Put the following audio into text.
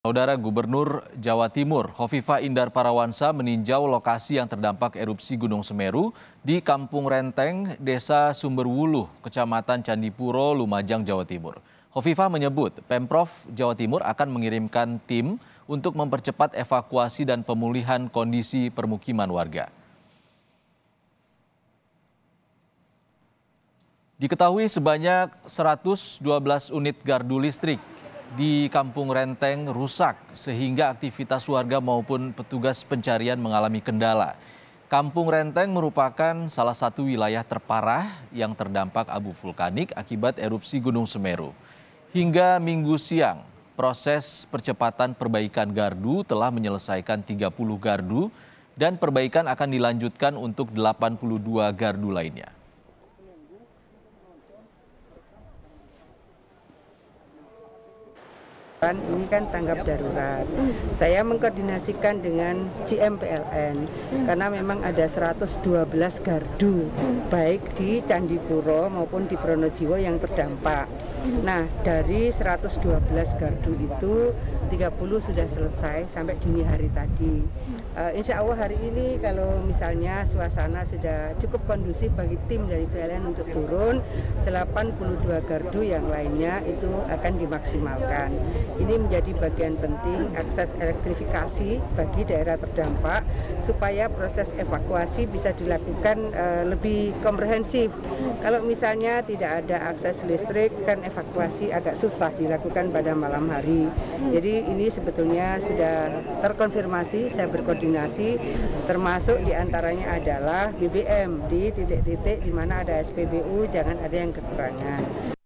Saudara Gubernur Jawa Timur, Khofifah Indar Parawansa meninjau lokasi yang terdampak erupsi Gunung Semeru di Kampung Renteng, Desa Sumberwuluh, Kecamatan Candipuro, Lumajang, Jawa Timur. Khofifah menyebut Pemprov Jawa Timur akan mengirimkan tim untuk mempercepat evakuasi dan pemulihan kondisi permukiman warga. Diketahui sebanyak 112 unit gardu listrik di Kampung Renteng rusak sehingga aktivitas warga maupun petugas pencarian mengalami kendala. Kampung Renteng merupakan salah satu wilayah terparah yang terdampak abu vulkanik akibat erupsi Gunung Semeru. Hingga Minggu siang, proses percepatan perbaikan gardu telah menyelesaikan 30 gardu dan perbaikan akan dilanjutkan untuk 82 gardu lainnya. Ini kan tanggap darurat. Saya mengkoordinasikan dengan GMPLN karena memang ada 112 gardu baik di Candipuro maupun di Pronojiwo yang terdampak. Nah, dari 112 gardu itu 30 sudah selesai sampai dini hari tadi. Insya Allah hari ini kalau misalnya suasana sudah cukup kondusif bagi tim dari PLN untuk turun, 82 gardu yang lainnya itu akan dimaksimalkan. Ini menjadi bagian penting akses elektrifikasi bagi daerah terdampak supaya proses evakuasi bisa dilakukan lebih komprehensif. Kalau misalnya tidak ada akses listrik kan evakuasi agak susah dilakukan pada malam hari. Jadi ini sebetulnya sudah terkonfirmasi, saya berkoordinasi, termasuk diantaranya adalah BBM di titik-titik di mana ada SPBU, jangan ada yang kekurangan.